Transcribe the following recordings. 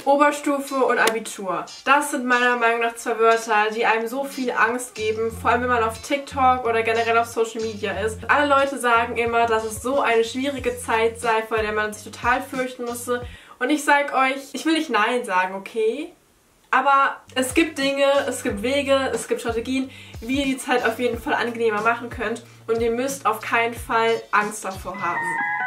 Oberstufe und Abitur. Das sind meiner Meinung nach zwei Wörter, die einem so viel Angst geben, vor allem wenn man auf TikTok oder generell auf Social Media ist. Alle Leute sagen immer, dass es so eine schwierige Zeit sei, vor der man sich total fürchten müsse. Und ich sage euch, ich will nicht Nein sagen, okay? Aber es gibt Dinge, es gibt Wege, es gibt Strategien, wie ihr die Zeit auf jeden Fall angenehmer machen könnt. Und ihr müsst auf keinen Fall Angst davor haben.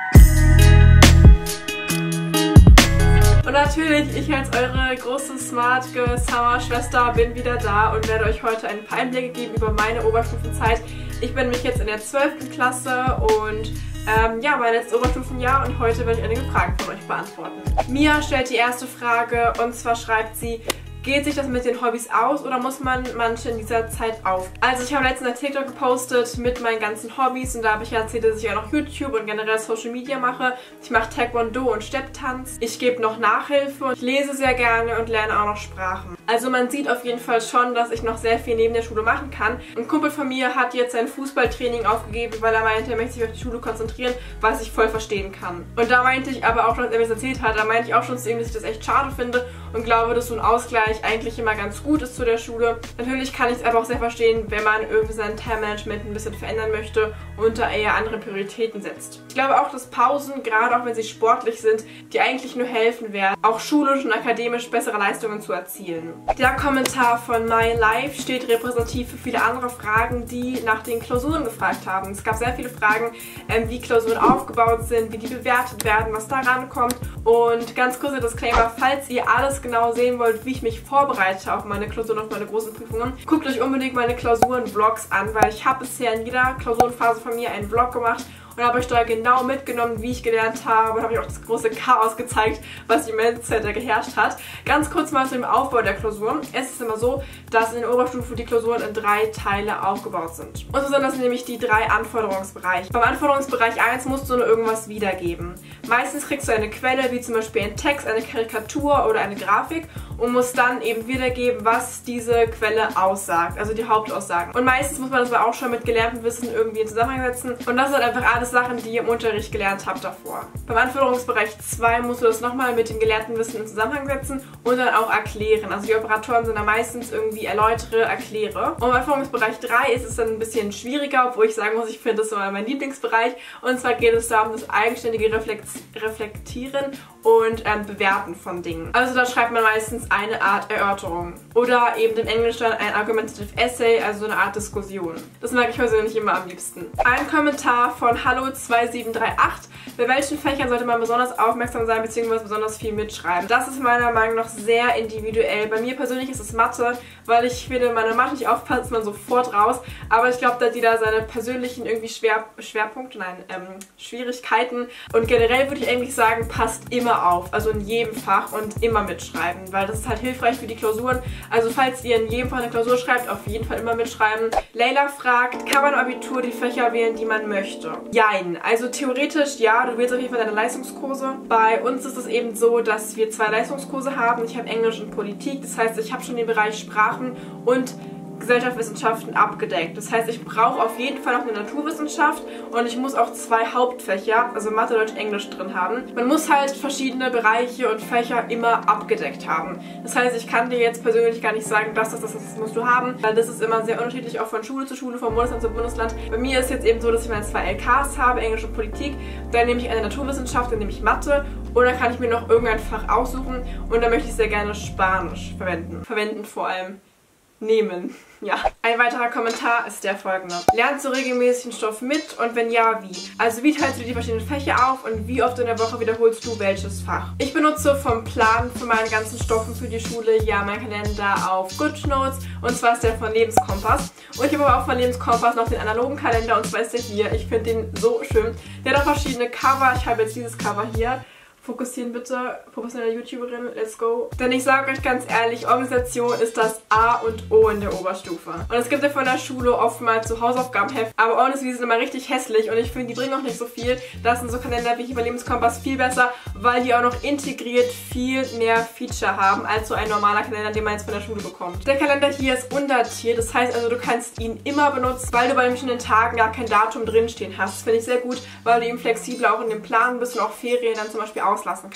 Und natürlich, ich als eure große Smart Girl Summer Schwester bin wieder da und werde euch heute ein paar Einblicke geben über meine Oberstufenzeit. Ich bin nämlich jetzt in der 12. Klasse und ja, mein letztes Oberstufenjahr und heute werde ich einige Fragen von euch beantworten. Mia stellt die erste Frage und zwar schreibt sie: Geht sich das mit den Hobbys aus oder muss man manche in dieser Zeit auf? Also ich habe letztens einen TikTok gepostet mit meinen ganzen Hobbys und da habe ich erzählt, dass ich auch noch YouTube und generell Social Media mache. Ich mache Taekwondo und Stepptanz. Ich gebe noch Nachhilfe. Ich lese sehr gerne und lerne auch noch Sprachen. Also man sieht auf jeden Fall schon, dass ich noch sehr viel neben der Schule machen kann. Ein Kumpel von mir hat jetzt sein Fußballtraining aufgegeben, weil er meinte, er möchte sich auf die Schule konzentrieren, was ich voll verstehen kann. Und da meinte ich aber auch schon, als er mir das erzählt hat, da meinte ich auch schon zu ihm, dass ich das echt schade finde und glaube, dass so ein Ausgleich eigentlich immer ganz gut ist zu der Schule. Natürlich kann ich es aber auch sehr verstehen, wenn man irgendwie sein Time-Management ein bisschen verändern möchte und da eher andere Prioritäten setzt. Ich glaube auch, dass Pausen, gerade auch wenn sie sportlich sind, die eigentlich nur helfen werden, auch schulisch und akademisch bessere Leistungen zu erzielen. Der Kommentar von My Life steht repräsentativ für viele andere Fragen, die nach den Klausuren gefragt haben. Es gab sehr viele Fragen, wie Klausuren aufgebaut sind, wie die bewertet werden, was da rankommt. Und ganz kurzer Disclaimer, falls ihr alles genau sehen wollt, wie ich mich vorbereite auf meine Klausuren, auf meine großen Prüfungen, guckt euch unbedingt meine Klausuren-Vlogs an, weil ich habe bisher in jeder Klausurenphase von mir einen Vlog gemacht und habe euch da genau mitgenommen, wie ich gelernt habe und habe euch auch das große Chaos gezeigt, was die ganze Zeit da geherrscht hat. Ganz kurz mal zu dem Aufbau der Klausuren. Es ist immer so, dass in der Oberstufe die Klausuren in 3 Teile aufgebaut sind. Und so sind das nämlich die 3 Anforderungsbereiche. Beim Anforderungsbereich 1 musst du nur irgendwas wiedergeben. Meistens kriegst du eine Quelle, wie zum Beispiel ein Text, eine Karikatur oder eine Grafik und musst dann eben wiedergeben, was diese Quelle aussagt, also die Hauptaussagen. Und meistens muss man das aber auch schon mit gelerntem Wissen irgendwie in Zusammenhang setzen. Und das sind einfach alles Sachen, die ihr im Unterricht gelernt habt davor. Beim Anforderungsbereich 2 musst du das nochmal mit dem gelernten Wissen in Zusammenhang setzen und dann auch erklären. Also die Operatoren sind da meistens irgendwie erläutere, erkläre. Und beim Anforderungsbereich 3 ist es dann ein bisschen schwieriger, obwohl ich sagen muss, ich finde das immer mein Lieblingsbereich. Und zwar geht es da um das eigenständige Reflektieren und Bewerten von Dingen. Also da schreibt man meistens eine Art Erörterung. Oder eben im Englisch dann ein Argumentative Essay, also eine Art Diskussion. Das mag ich persönlich immer am liebsten. Ein Kommentar von Hallo2738. Bei welchen Fächern sollte man besonders aufmerksam sein bzw. besonders viel mitschreiben? Das ist meiner Meinung nach sehr individuell. Bei mir persönlich ist es Mathe, weil ich finde, in meiner Mathe nicht aufpasst, ist man sofort raus. Aber ich glaube, da hat jeder seine persönlichen irgendwie Schwerpunkte, Schwierigkeiten. Und generell würde ich eigentlich sagen, passt immer auf. Also in jedem Fach und immer mitschreiben, weil das ist halt hilfreich für die Klausuren. Also falls ihr in jedem Fach eine Klausur schreibt, auf jeden Fall immer mitschreiben. Leila fragt, kann man im Abitur die Fächer wählen, die man möchte? Jein. Also theoretisch ja, du wählst auf jeden Fall deine Leistungskurse. Bei uns ist es eben so, dass wir 2 Leistungskurse haben. Ich habe Englisch und Politik, das heißt, ich habe schon den Bereich Sprachen und Gesellschaftswissenschaften abgedeckt. Das heißt, ich brauche auf jeden Fall noch eine Naturwissenschaft und ich muss auch 2 Hauptfächer, also Mathe, Deutsch, Englisch drin haben. Man muss halt verschiedene Bereiche und Fächer immer abgedeckt haben. Das heißt, ich kann dir jetzt persönlich gar nicht sagen, das musst du haben, weil das ist immer sehr unterschiedlich, auch von Schule zu Schule, von Bundesland zu Bundesland. Bei mir ist jetzt eben so, dass ich meine 2 LKs habe, Englisch und Politik. Dann nehme ich eine Naturwissenschaft, dann nehme ich Mathe und dann kann ich mir noch irgendein Fach aussuchen und dann möchte ich sehr gerne Spanisch verwenden. Verwenden vor allem. Nehmen. Ja. Ein weiterer Kommentar ist der folgende. Lernst du regelmäßig den Stoff mit und wenn ja, wie? Also wie teilst du die verschiedenen Fächer auf und wie oft in der Woche wiederholst du welches Fach? Ich benutze vom Plan für meine ganzen Stoffen für die Schule ja meinen Kalender auf GoodNotes und zwar ist der von Lebenskompass. Und ich habe aber auch von Lebenskompass noch den analogen Kalender und zwar ist der hier. Ich finde den so schön. Der hat auch verschiedene Cover. Ich habe jetzt dieses Cover hier. Fokussieren bitte, professionelle YouTuberin, let's go. Denn ich sage euch ganz ehrlich, Organisation ist das A und O in der Oberstufe. Und es gibt ja von der Schule oftmals so Hausaufgabenhefte, aber honestly, die sind immer richtig hässlich und ich finde, die bringen auch nicht so viel. Das sind so Kalender wie hier bei Lebenskompass viel besser, weil die auch noch integriert viel mehr Feature haben als so ein normaler Kalender, den man jetzt von der Schule bekommt. Der Kalender hier ist undatiert, das heißt also, du kannst ihn immer benutzen, weil du bei den verschiedenen Tagen gar kein Datum drinstehen hast. Das finde ich sehr gut, weil du eben flexibler auch in dem Plan bist und auch Ferien dann zum Beispiel auslassen kannst.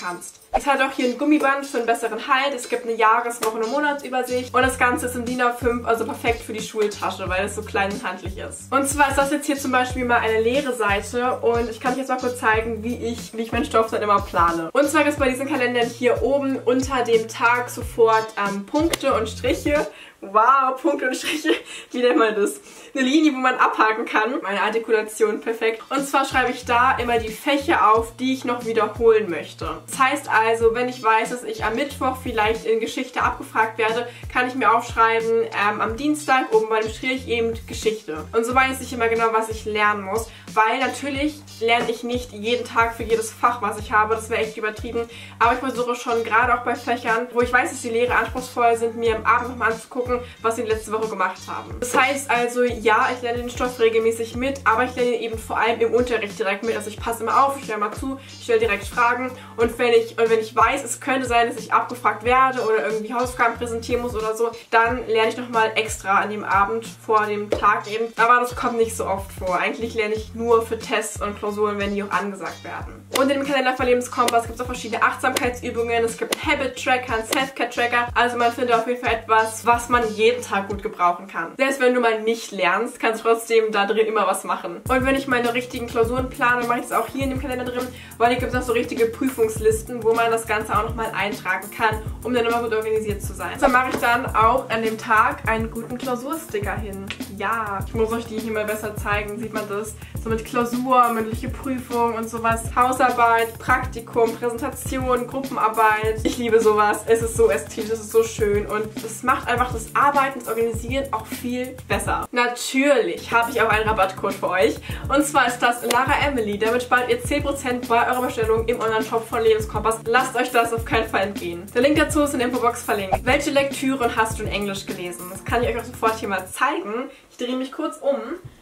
Es hat auch hier ein Gummiband für einen besseren Halt. Es gibt eine Jahres-, Wochen- und Monatsübersicht. Und das Ganze ist in DIN A5, also perfekt für die Schultasche, weil es so klein und handlich ist. Und zwar ist das jetzt hier zum Beispiel mal eine leere Seite. Und ich kann euch jetzt mal kurz zeigen, wie ich meinen Stoff dann immer plane. Und zwar gibt es bei diesen Kalendern hier oben unter dem Tag sofort Punkte und Striche. Wow, Punkte und Striche, wie nennt man das? Eine Linie, wo man abhaken kann. Meine Artikulation perfekt. Und zwar schreibe ich da immer die Fächer auf, die ich noch wiederholen möchte. Das heißt also, wenn ich weiß, dass ich am Mittwoch vielleicht in Geschichte abgefragt werde, kann ich mir aufschreiben, am Dienstag oben bei dem Strich eben Geschichte. Und so weiß ich immer genau, was ich lernen muss. Weil natürlich lerne ich nicht jeden Tag für jedes Fach, was ich habe. Das wäre echt übertrieben. Aber ich versuche schon, gerade auch bei Fächern, wo ich weiß, dass die Lehre anspruchsvoll sind, mir am Abend nochmal anzugucken, was sie letzte Woche gemacht haben. Das heißt also, ja, ich lerne den Stoff regelmäßig mit, aber ich lerne ihn eben vor allem im Unterricht direkt mit. Also ich passe immer auf, ich höre mal zu, ich stelle direkt Fragen und wenn ich weiß, es könnte sein, dass ich abgefragt werde oder irgendwie Hausaufgaben präsentieren muss oder so, dann lerne ich nochmal extra an dem Abend vor dem Tag eben. Aber das kommt nicht so oft vor. Eigentlich lerne ich nur für Tests und Klausuren, wenn die auch angesagt werden. Und in dem Kalender von Lebenskompass gibt es auch verschiedene Achtsamkeitsübungen. Es gibt Habit-Tracker, einen Self-Care-Tracker. Also man findet auf jeden Fall etwas, was man jeden Tag gut gebrauchen kann. Selbst wenn du mal nicht lernst, kannst du trotzdem da drin immer was machen. Und wenn ich meine richtigen Klausuren plane, mache ich das auch hier in dem Kalender drin, weil hier gibt es auch so richtige Prüfungslisten, wo man das Ganze auch nochmal eintragen kann, um dann immer gut organisiert zu sein. So mache ich dann auch an dem Tag einen guten Klausursticker hin. Ja, ich muss euch die hier mal besser zeigen, sieht man das? So mit Klausur, mündliche Prüfung und sowas. Hausarbeit, Praktikum, Präsentation, Gruppenarbeit. Ich liebe sowas. Es ist so ästhetisch, es ist so schön und es macht einfach das Arbeiten, das Organisieren auch viel besser. Natürlich habe ich auch einen Rabattcode für euch. Und zwar ist das Lara Emily. Damit spart ihr 10% bei eurer Bestellung im Online-Shop von Lebenskompass. Lasst euch das auf keinen Fall entgehen. Der Link dazu ist in der Infobox verlinkt. Welche Lektüren hast du in Englisch gelesen? Das kann ich euch auch sofort hier mal zeigen. Ich drehe mich kurz um.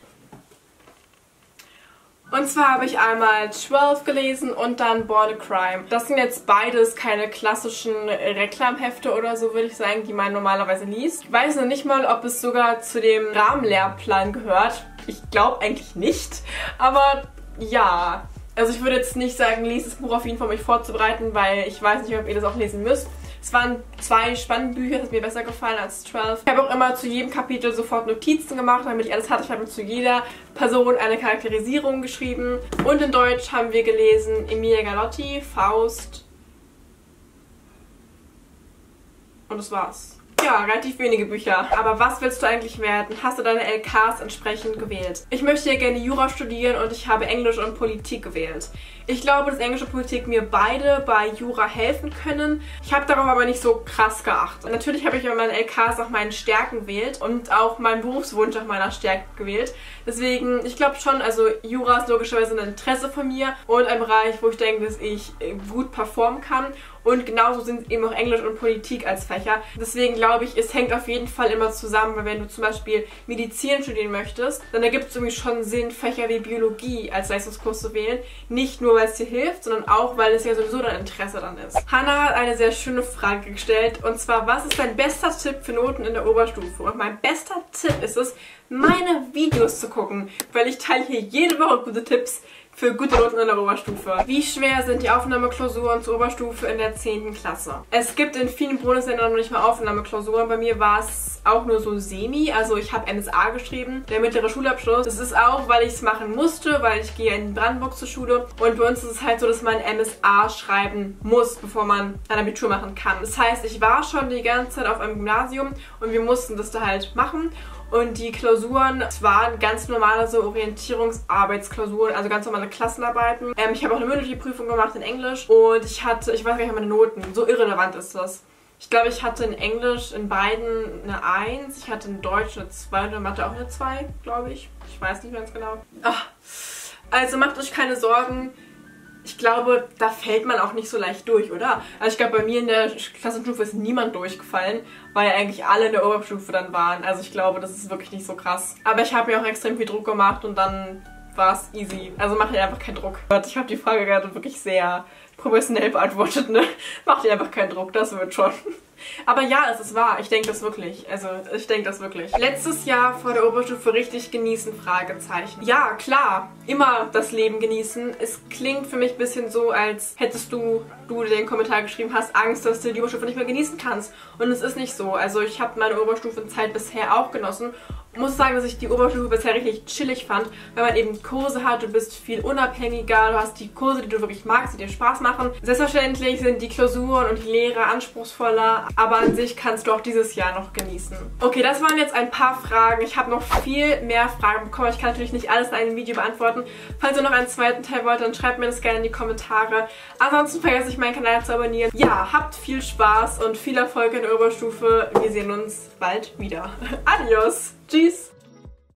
Und zwar habe ich einmal 12 gelesen und dann Born a Crime. Das sind jetzt beides keine klassischen Reklamhefte oder so, würde ich sagen, die man normalerweise liest. Ich weiß noch nicht mal, ob es sogar zu dem Rahmenlehrplan gehört. Ich glaube eigentlich nicht, aber ja. Also ich würde jetzt nicht sagen, lest das Buch auf jeden Fall, um euch vorzubereiten, weil ich weiß nicht, ob ihr das auch lesen müsst. Es waren 2 spannende Bücher, das hat mir besser gefallen als 12. Ich habe auch immer zu jedem Kapitel sofort Notizen gemacht, damit ich alles hatte. Ich habe zu jeder Person eine Charakterisierung geschrieben. Und in Deutsch haben wir gelesen Emilia Galotti, Faust. Und das war's. Ja, relativ wenige Bücher. Aber was willst du eigentlich werden? Hast du deine LKs entsprechend gewählt? Ich möchte ja gerne Jura studieren und ich habe Englisch und Politik gewählt. Ich glaube, dass Englisch und Politik mir beide bei Jura helfen können. Ich habe darauf aber nicht so krass geachtet. Natürlich habe ich bei meinen LKs nach meinen Stärken gewählt und auch meinen Berufswunsch nach meiner Stärke gewählt. Deswegen, ich glaube schon, also Jura ist logischerweise ein Interesse von mir und ein Bereich, wo ich denke, dass ich gut performen kann. Und genauso sind eben auch Englisch und Politik als Fächer. Deswegen glaube ich, es hängt auf jeden Fall immer zusammen, weil wenn du zum Beispiel Medizin studieren möchtest, dann ergibt es irgendwie schon Sinn, Fächer wie Biologie als Leistungskurs zu wählen. Nicht nur, weil es dir hilft, sondern auch, weil es ja sowieso dein Interesse dann ist. Hannah hat eine sehr schöne Frage gestellt und zwar, was ist dein bester Tipp für Noten in der Oberstufe? Und mein bester Tipp ist es, meine Videos zu gucken, weil ich teile hier jede Woche gute Tipps für gute Noten in der Oberstufe. Wie schwer sind die Aufnahmeklausuren zur Oberstufe in der 10. Klasse? Es gibt in vielen Bundesländern noch nicht mal Aufnahmeklausuren. Bei mir war es auch nur so semi. Also ich habe MSA geschrieben, der mittlere Schulabschluss. Das ist auch, weil ich es machen musste, weil ich gehe in Brandenburg zur Schule. Und bei uns ist es halt so, dass man MSA schreiben muss, bevor man ein Abitur machen kann. Das heißt, ich war schon die ganze Zeit auf einem Gymnasium und wir mussten das da halt machen. Und die Klausuren, es waren ganz normale so Orientierungsarbeitsklausuren, also ganz normale Klassenarbeiten. Ich habe auch eine mündliche Prüfung gemacht in Englisch und ich weiß gar nicht, meine Noten, so irrelevant ist das. Ich glaube, ich hatte in Englisch in beiden eine 1, ich hatte in Deutsch eine 2 und in Mathe auch eine 2, glaube ich. Ich weiß nicht ganz genau. Also macht euch keine Sorgen. Ich glaube, da fällt man auch nicht so leicht durch, oder? Also ich glaube, bei mir in der Klassenstufe ist niemand durchgefallen, weil eigentlich alle in der Oberstufe dann waren. Also ich glaube, das ist wirklich nicht so krass. Aber ich habe mir auch extrem viel Druck gemacht und dann war es easy. Also macht ihr einfach keinen Druck. Ich habe die Frage gerade wirklich sehr professionell beantwortet, ne? Macht ihr einfach keinen Druck, das wird schon. Aber ja, es ist wahr. Ich denke das wirklich. Also, ich denke das wirklich. Letztes Jahr vor der Oberstufe richtig genießen, Fragezeichen. Ja, klar. Immer das Leben genießen. Es klingt für mich ein bisschen so, als hättest du den Kommentar geschrieben hast, Angst, dass du die Oberstufe nicht mehr genießen kannst. Und es ist nicht so. Also, ich habe meine Oberstufenzeit bisher auch genossen. Ich muss sagen, dass ich die Oberstufe bisher richtig chillig fand, weil man eben Kurse hat, du bist viel unabhängiger, du hast die Kurse, die du wirklich magst, die dir Spaß machen. Selbstverständlich sind die Klausuren und die Lehre anspruchsvoller, aber an sich kannst du auch dieses Jahr noch genießen. Okay, das waren jetzt ein paar Fragen. Ich habe noch viel mehr Fragen bekommen. Ich kann natürlich nicht alles in einem Video beantworten. Falls ihr noch einen zweiten Teil wollt, dann schreibt mir das gerne in die Kommentare. Ansonsten vergesst nicht, meinen Kanal zu abonnieren. Ja, habt viel Spaß und viel Erfolg in der Oberstufe. Wir sehen uns bald wieder. Adios! Tschüss!